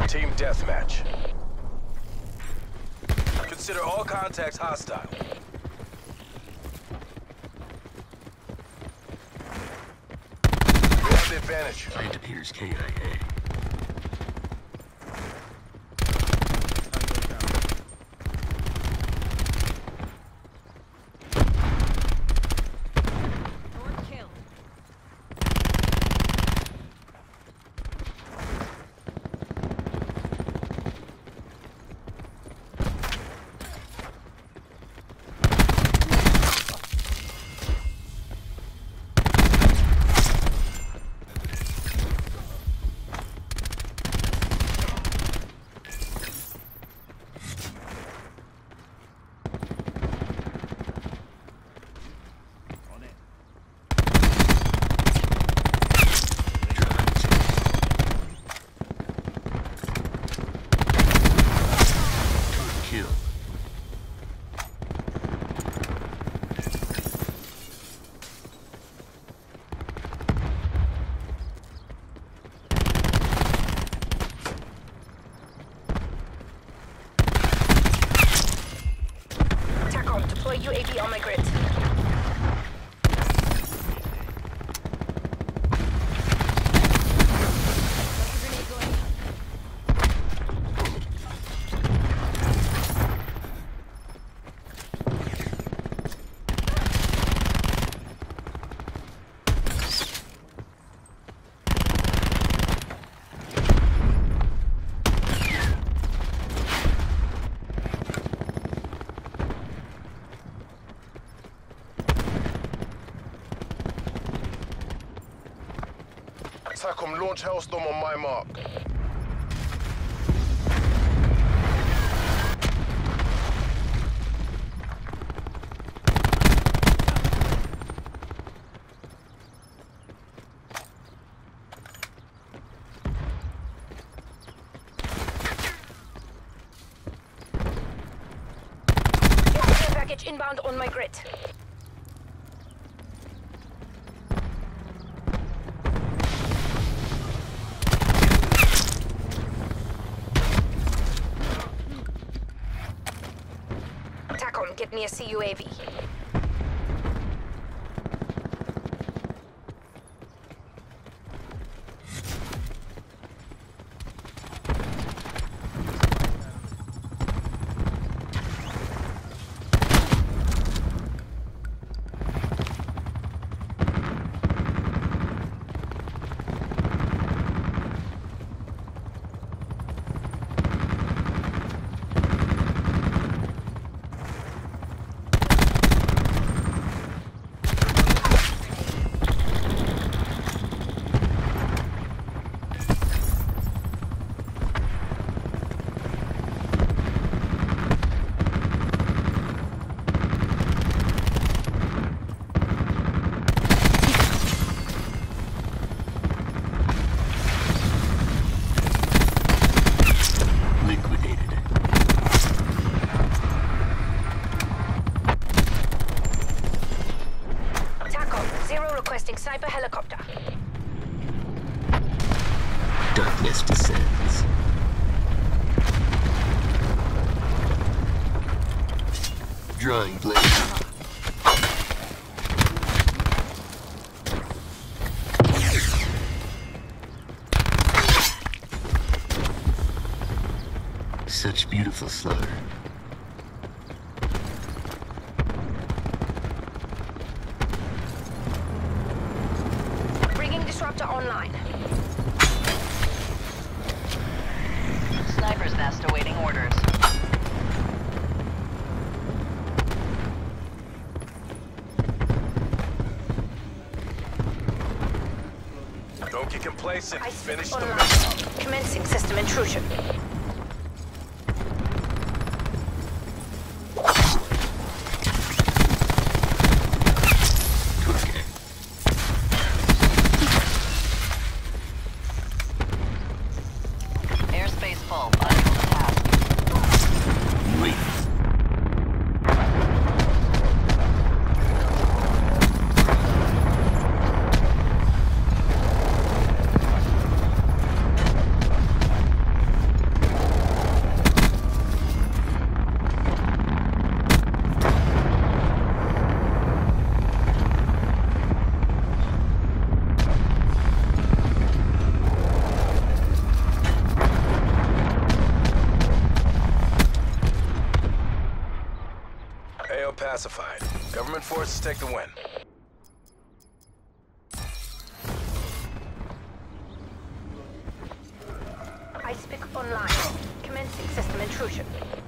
Team deathmatch. Consider all contacts hostile. We have the advantage. It appears KIA. Deploy UAV on my grid. TACOM, launch Hellstorm on my mark. Care package inbound on my grid. Get me a CUAV. Sniper helicopter. Darkness descends. Drawing blade. Such beautiful slaughter. Disruptor online. Sniper's nest awaiting orders. Don't get complacent. Finish the online. mission. Commencing system intrusion. pacified. Government forces take the win. Icepick online. Commencing system intrusion.